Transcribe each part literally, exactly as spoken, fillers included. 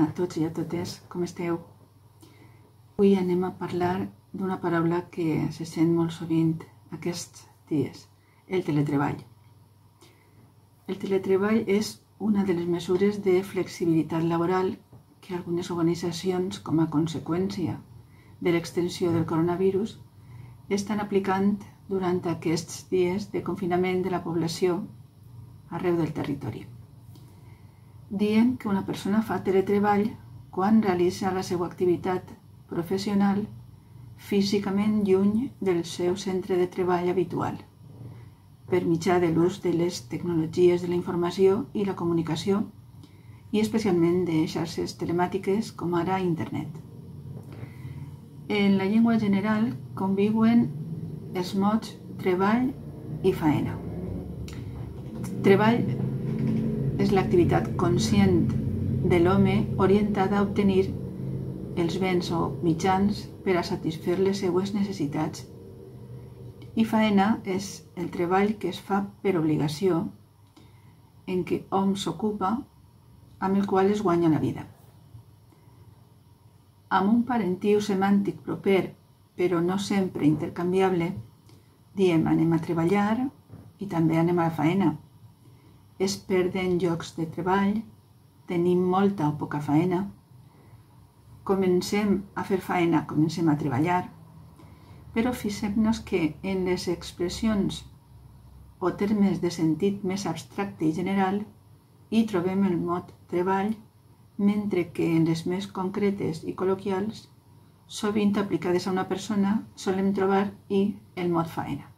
a tots i a totes, com esteu? Avui anem a parlar d'una paraula que se sent molt sovint aquests dies, el teletreball. El teletreball és una de les mesures de flexibilitat laboral que algunes organitzacions, com a conseqüència de l'extensió del coronavirus, estan aplicant durant aquests dies de confinament de la població arreu del territori. Diem que una persona fa teletreball quan realitza la seva activitat professional físicament lluny del seu centre de treball habitual, per mitjà de l'ús de les tecnologies de la informació i la comunicació i especialment de xarxes telemàtiques com ara internet. En la llengua general conviuen els mots treball i faena. Treball és l'activitat conscient de l'home orientada a obtenir els béns o mitjans per a satisfer les seues necessitats. I faena és el treball que es fa per obligació, en què hom s'ocupa, amb el qual es guanya la vida. Amb un parentiu semàntic proper, però no sempre intercanviable, diem anem a treballar i també anem a la faena. Es perden llocs de treball, tenim molta o poca faena, comencem a fer faena, comencem a treballar, però fixem-nos que en les expressions o termes de sentit més abstracte i general hi trobem el mot treball, mentre que en les més concretes i col·loquials, sovint aplicades a una persona, solem trobar hi el mot faena.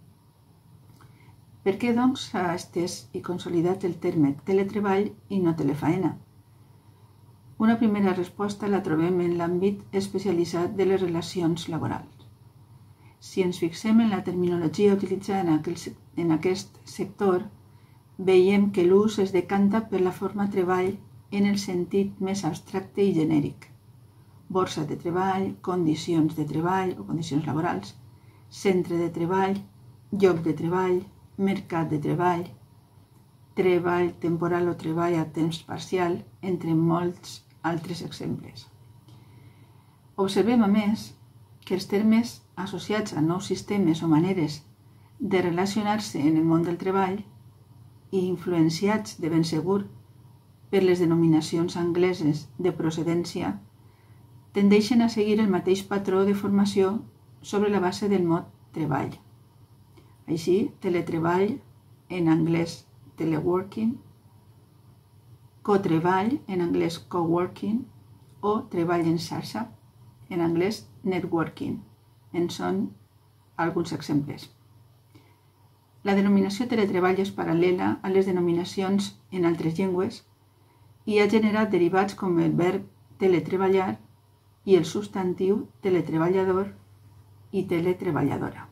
Per què, doncs, s'ha estès i consolidat el terme teletreball i no telefaena? Una primera resposta la trobem en l'àmbit especialitzat de les relacions laborals. Si ens fixem en la terminologia utilitzada en aquest sector, veiem que l'ús es decanta per la forma treball en el sentit més abstracte i genèric. Borsa de treball, condicions de treball o condicions laborals, centre de treball, lloc de treball, mercat de treball, treball temporal o treball a temps parcial, entre molts altres exemples. Observem, a més, que els termes associats a nous sistemes o maneres de relacionar-se en el món del treball i influenciats de ben segur per les denominacions angleses de procedència tendeixen a seguir el mateix patró de formació sobre la base del mot treball. Així, teletreball, en anglès teleworking, cotreball, en anglès coworking, o treball en xarxa, en anglès networking, en són alguns exemples. La denominació teletreball és paral·lela a les denominacions en altres llengües i ha generat derivats com el verb teletreballar i el substantiu teletreballador i teletreballadora.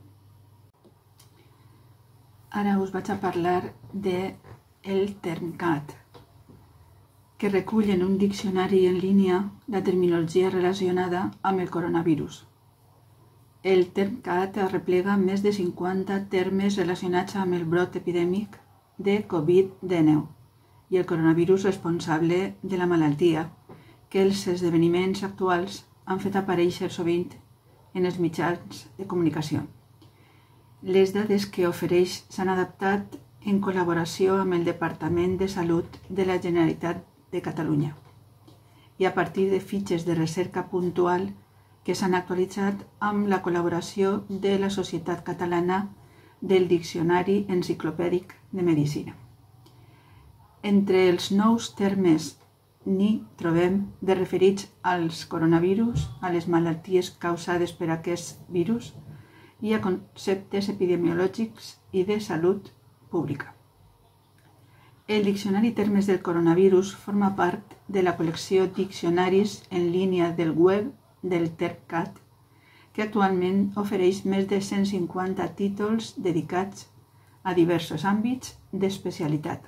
Ara us vaig a parlar del TERMCAT, que recull en un diccionari en línia la terminologia relacionada amb el coronavirus. El TERMCAT arreplega més de cinquanta termes relacionats amb el brot epidèmic de covid dinou i el coronavirus responsable de la malaltia, que els esdeveniments actuals han fet aparèixer sovint en els mitjans de comunicació. Les dades que ofereix s'han adaptat en col·laboració amb el Departament de Salut de la Generalitat de Catalunya i a partir de fitxes de recerca puntual que s'han actualitzat amb la col·laboració de la Societat Catalana del Diccionari Enciclopèdic de Medicina. Entre els nous termes n'hi trobem de referits als coronavirus, a les malalties causades per aquest virus i a conceptes epidemiològics i de salut pública. El Diccionari Termes del Coronavirus forma part de la col·lecció Diccionaris en línia del web del TERMCAT, que actualment ofereix més de cent cinquanta títols dedicats a diversos àmbits d'especialitat.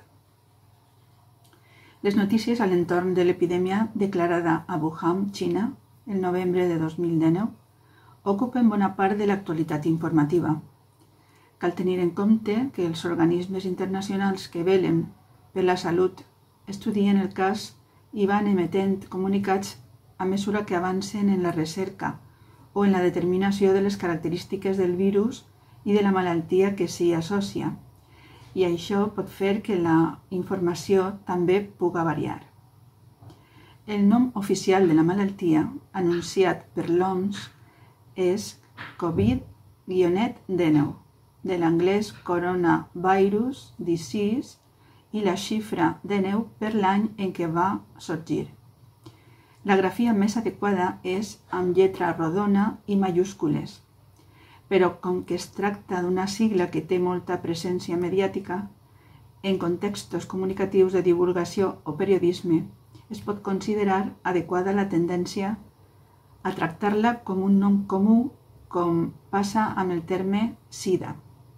Les notícies a l'entorn de l'epidèmia declarada a Wuhan, Xina, el novembre de dos mil dinou, ocupen bona part de l'actualitat informativa. Cal tenir en compte que els organismes internacionals que velen per la salut estudien el cas i van emetent comunicats a mesura que avancen en la recerca o en la determinació de les característiques del virus i de la malaltia que s'hi associa, i això pot fer que la informació també puga variar. El nom oficial de la malaltia, anunciat per l'O M S, és covid dinou, de l'anglès Coronavirus Disease, i la xifra dinou per l'any en què va sorgir. La grafia més adequada és amb lletra rodona i majúscules, però com que es tracta d'una sigla que té molta presència mediàtica, en contextos comunicatius de divulgació o periodisme, es pot considerar adequada la tendència a tractar-la com un nom comú, com passa amb el terme SIDA.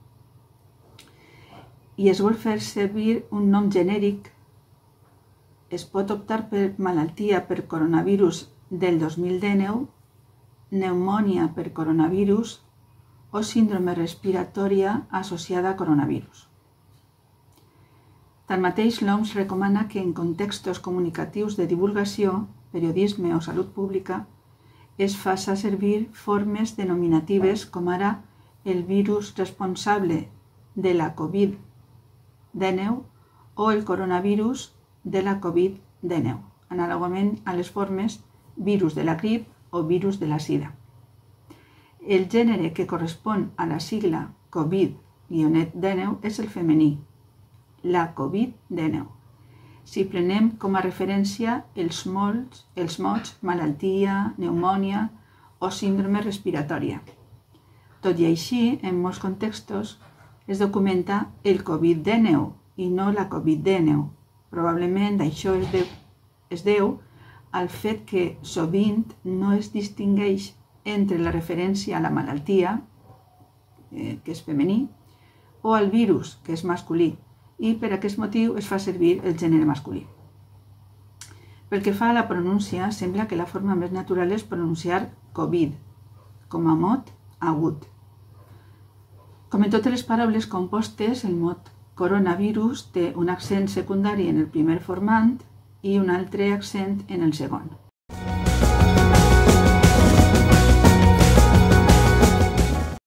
I es vol fer servir un nom genèric. Es pot optar per malaltia per coronavirus del dos mil dinou, pneumònia per coronavirus o síndrome respiratòria associada a coronavirus. Tanmateix, l'O M S recomana que en contextos comunicatius de divulgació, periodisme o salut pública es faça servir formes denominatives com ara el virus responsable de la covid dinou o el coronavirus de la covid dinou, anàlogament a les formes virus de la grip o virus de la sida. El gènere que correspon a la sigla covid dinou és el femení, la covid dinou. Si prenem com a referència els mots, els mots malaltia, pneumònia o síndrome respiratòria. Tot i així, en molts contextos es documenta el covid dinou i no la covid dinou. Probablement això es deu, es deu al fet que sovint no es distingeix entre la referència a la malaltia, eh, que és femení, o al virus, que és masculí, i per aquest motiu es fa servir el gènere masculí. Pel que fa a la pronúncia, sembla que la forma més natural és pronunciar COVID, com a mot agut. Com en totes les paraules compostes, el mot coronavirus té un accent secundari en el primer formant i un altre accent en el segon.